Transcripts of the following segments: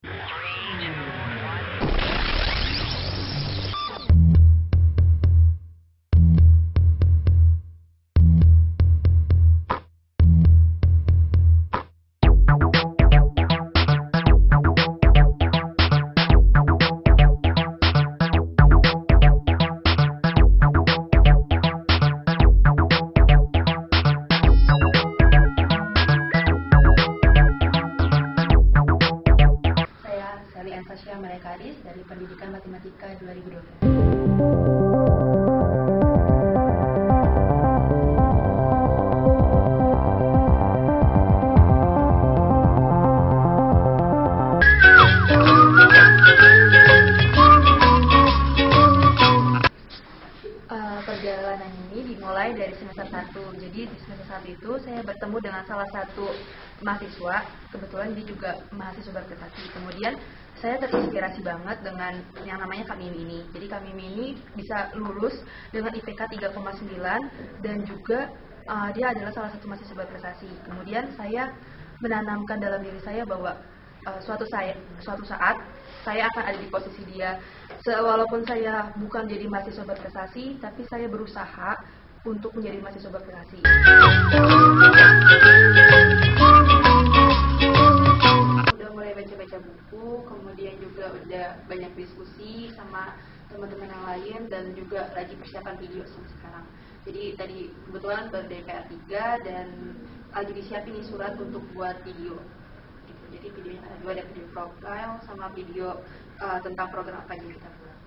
Dari Pendidikan Matematika 2012. Perjalanan ini dimulai dari semester 1. Jadi di semester 1 itu saya bertemu dengan salah satu mahasiswa, kebetulan dia juga mahasiswa berprestasi. Kemudian saya terinspirasi banget dengan yang namanya Kak Mimi ini. Jadi Kak Mimi ini bisa lulus dengan IPK 3,9 dan juga dia adalah salah satu mahasiswa berprestasi. Kemudian saya menanamkan dalam diri saya bahwa suatu saat saya akan ada di posisi dia. Walaupun saya bukan jadi mahasiswa berprestasi, tapi saya berusaha untuk menjadi mahasiswa berprestasi. Udah mulai baca-baca buku, kemudian juga udah banyak diskusi sama teman-teman yang lain, dan juga lagi persiapan video sampai sekarang. Jadi tadi kebetulan baru DPR 3 dan lagi disiapin nih surat untuk buat video. Jadi videonya ada dua, ada video profile sama video tentang program apa yang kita buat.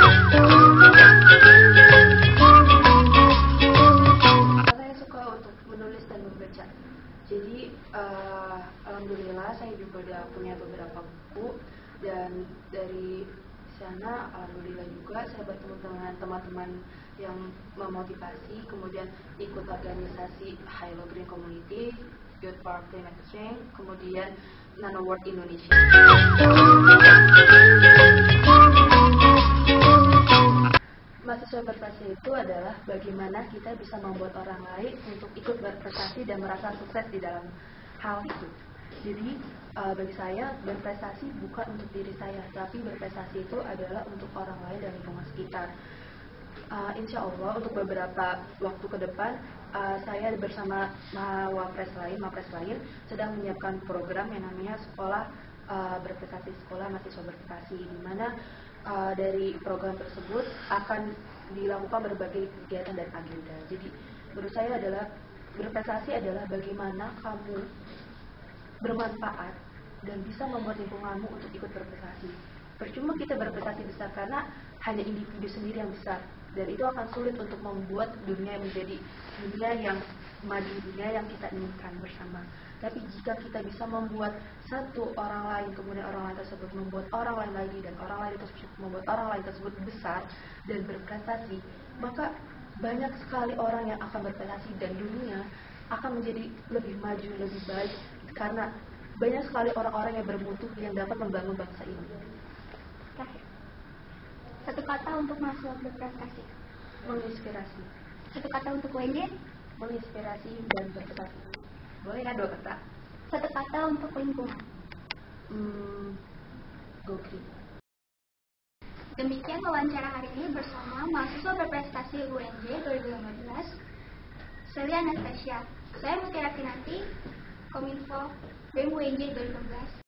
Saya suka untuk menulis dan membaca. Jadi alhamdulillah saya juga udah punya beberapa buku, dan dari sana alhamdulillah juga saya bertemu dengan teman-teman yang memotivasi, kemudian ikut organisasi Hello Green Community, Youth for Climate Change, kemudian Nano World Indonesia. Mahasiswa berprestasi itu adalah bagaimana kita bisa membuat orang lain untuk ikut berprestasi dan merasa sukses di dalam hal itu. Jadi bagi saya berprestasi bukan untuk diri saya, tapi berprestasi itu adalah untuk orang lain dan lingkungan sekitar. Insya Allah untuk beberapa waktu ke depan saya bersama mapres lain sedang menyiapkan program yang namanya sekolah berprestasi, sekolah mahasiswa berprestasi, di mana dari program tersebut akan dilakukan berbagai kegiatan dan agenda. Jadi menurut saya adalah berprestasi adalah bagaimana kamu bermanfaat dan bisa membuat lingkunganmu untuk ikut berprestasi. Percuma kita berprestasi besar karena hanya individu sendiri yang besar, dan itu akan sulit untuk membuat dunia menjadi dunia yang maju, dunia yang kita inginkan bersama. Tapi jika kita bisa membuat satu orang lain, kemudian orang lain tersebut membuat orang lain lagi, dan orang lain tersebut membuat orang lain tersebut besar dan berprestasi, maka banyak sekali orang yang akan berprestasi dan dunia akan menjadi lebih maju, lebih baik, karena banyak sekali orang-orang yang bermutu yang dapat membangun bangsa ini. Satu kata untuk mahasiswa berprestasi. Menginspirasi. Satu kata untuk WNJ. Menginspirasi dan berprestasi. Boleh kan 2 kata? Satu kata untuk lingkungan. Go green. Demikian wawancara hari ini bersama mahasiswa berprestasi UNJ 2015. Saya Anastasia. Saya Mutiara Kinanti, Kominfo BEM UNJ 2015.